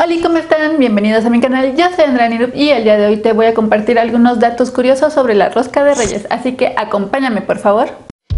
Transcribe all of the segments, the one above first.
Hola, ¿cómo están? Bienvenidos a mi canal, yo soy Andrea Nirup y el día de hoy te voy a compartir algunos datos curiosos sobre la rosca de Reyes, así que acompáñame por favor.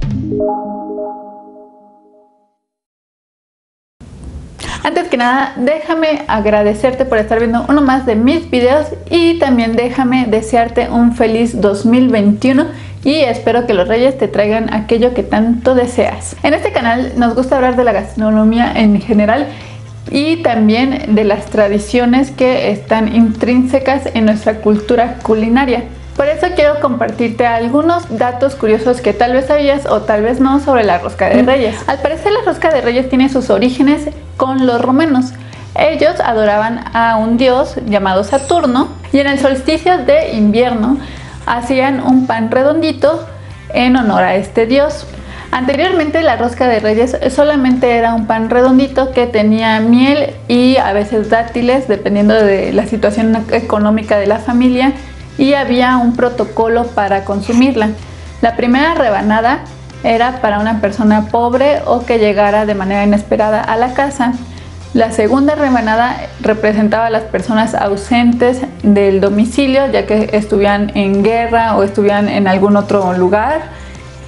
Antes que nada, déjame agradecerte por estar viendo uno más de mis videos y también déjame desearte un feliz 2021 y espero que los Reyes te traigan aquello que tanto deseas. En este canal nos gusta hablar de la gastronomía en general y también de las tradiciones que están intrínsecas en nuestra cultura culinaria. Por eso quiero compartirte algunos datos curiosos que tal vez sabías o tal vez no sobre la rosca de Reyes. Al parecer la rosca de Reyes tiene sus orígenes con los romanos. Ellos adoraban a un dios llamado Saturno y en el solsticio de invierno hacían un pan redondito en honor a este dios. Anteriormente la rosca de Reyes solamente era un pan redondito que tenía miel y a veces dátiles dependiendo de la situación económica de la familia, y había un protocolo para consumirla. La primera rebanada era para una persona pobre o que llegara de manera inesperada a la casa. La segunda rebanada representaba a las personas ausentes del domicilio, ya que estuvieran en guerra o estuvieran en algún otro lugar.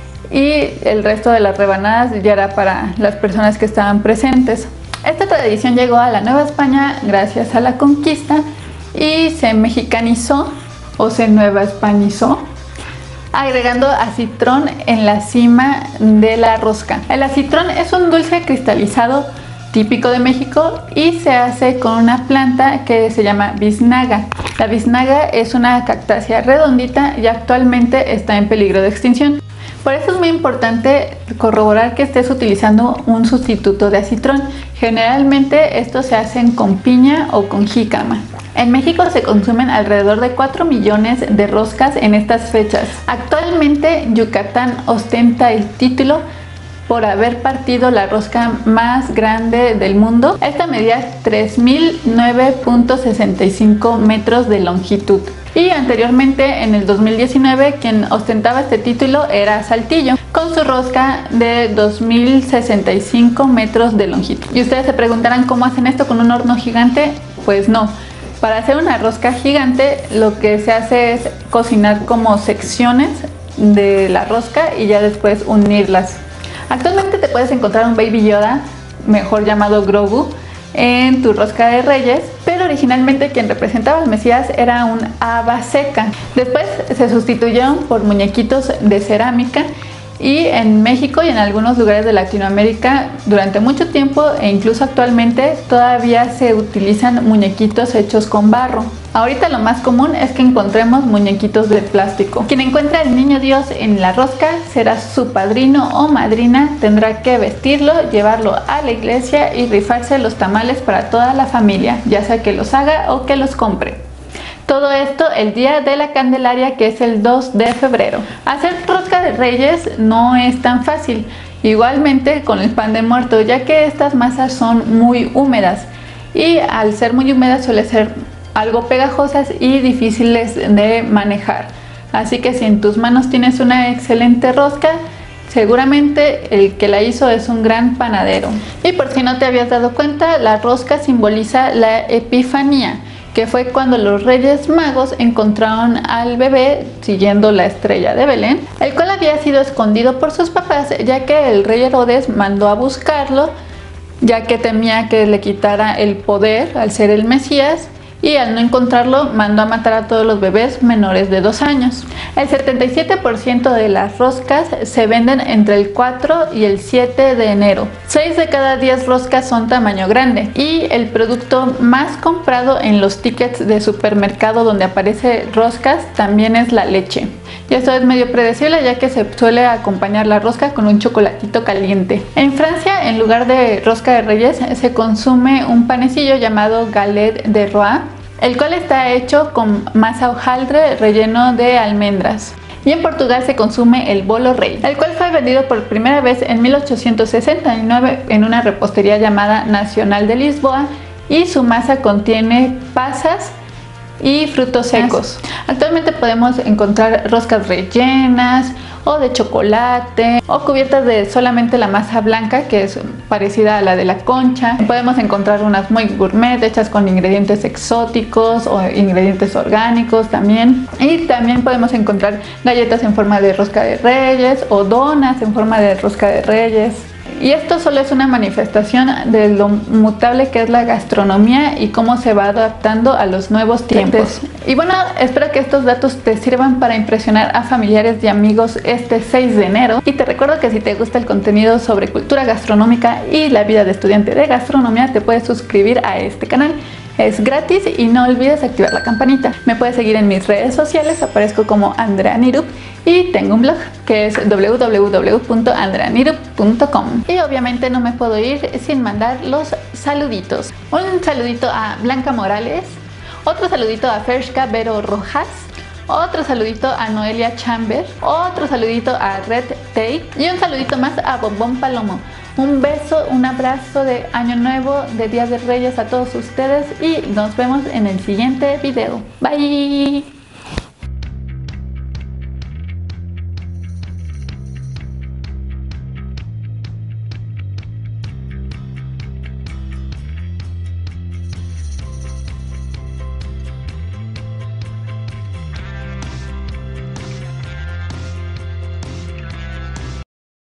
Y el resto de las rebanadas ya era para las personas que estaban presentes. Esta tradición llegó a la Nueva España gracias a la conquista y se mexicanizó o se nueva españizó, agregando acitrón en la cima de la rosca. El acitrón es un dulce cristalizado típico de México y se hace con una planta que se llama biznaga. La biznaga es una cactácea redondita y actualmente está en peligro de extinción. Por eso es muy importante corroborar que estés utilizando un sustituto de acitrón. Generalmente estos se hacen con piña o con jícama. En México se consumen alrededor de 4 millones de roscas en estas fechas. Actualmente Yucatán ostenta el título por haber partido la rosca más grande del mundo. Esta medía 3.009.65 metros de longitud. Y anteriormente, en el 2019, quien ostentaba este título era Saltillo, con su rosca de 2.065 metros de longitud. Y ustedes se preguntarán cómo hacen esto con un horno gigante. Pues no. Para hacer una rosca gigante, lo que se hace es cocinar como secciones de la rosca y ya después unirlas. Actualmente te puedes encontrar un Baby Yoda, mejor llamado Grogu, en tu rosca de Reyes, pero originalmente quien representaba al Mesías era un haba seca. Después se sustituyeron por muñequitos de cerámica y en México y en algunos lugares de Latinoamérica durante mucho tiempo e incluso actualmente todavía se utilizan muñequitos hechos con barro. Ahorita lo más común es que encontremos muñequitos de plástico. Quien encuentra al niño Dios en la rosca será su padrino o madrina, tendrá que vestirlo, llevarlo a la iglesia y rifarse los tamales para toda la familia, ya sea que los haga o que los compre. Todo esto el día de la Candelaria, que es el 2 de febrero. Hacer rosca de Reyes no es tan fácil, igualmente con el pan de muerto, ya que estas masas son muy húmedas y al ser muy húmedas suele ser algo pegajosas y difíciles de manejar. Así que si en tus manos tienes una excelente rosca, seguramente el que la hizo es un gran panadero. Y por si no te habías dado cuenta, la rosca simboliza la Epifanía, que fue cuando los Reyes Magos encontraron al bebé siguiendo la estrella de Belén, el cual había sido escondido por sus papás, ya que el rey Herodes mandó a buscarlo, ya que temía que le quitara el poder al ser el Mesías, y al no encontrarlo mandó a matar a todos los bebés menores de 2 años. El 77% de las roscas se venden entre el 4 y el 7 de enero. 6 de cada 10 roscas son tamaño grande y el producto más comprado en los tickets de supermercado donde aparece roscas también es la leche. Y esto es medio predecible, ya que se suele acompañar la rosca con un chocolatito caliente. En Francia, en lugar de rosca de Reyes, se consume un panecillo llamado galette de roi, el cual está hecho con masa hojaldre relleno de almendras. Y en Portugal se consume el bolo rei, el cual fue vendido por primera vez en 1869 en una repostería llamada Nacional de Lisboa, y su masa contiene pasas y frutos secos. Actualmente podemos encontrar roscas rellenas o de chocolate, o cubiertas de solamente la masa blanca, que es parecida a la de la concha. Podemos encontrar unas muy gourmet hechas con ingredientes exóticos o ingredientes orgánicos también. Y también podemos encontrar galletas en forma de rosca de reyes o donas en forma de rosca de reyes. Y esto solo es una manifestación de lo mutable que es la gastronomía y cómo se va adaptando a los nuevos tiempos. Y bueno, espero que estos datos te sirvan para impresionar a familiares y amigos este 6 de enero. Y te recuerdo que si te gusta el contenido sobre cultura gastronómica y la vida de estudiante de gastronomía, te puedes suscribir a este canal. Es gratis y no olvides activar la campanita. Me puedes seguir en mis redes sociales, aparezco como Andrea Nirup y tengo un blog que es www.andreanirup.com. Y obviamente no me puedo ir sin mandar los saluditos. Un saludito a Blanca Morales, otro saludito a Fershka Vero Rojas, otro saludito a Noelia Chamber, otro saludito a Red Take y un saludito más a Bombón Palomo. Un beso, un abrazo de Año Nuevo, de Día de Reyes a todos ustedes y nos vemos en el siguiente video. Bye.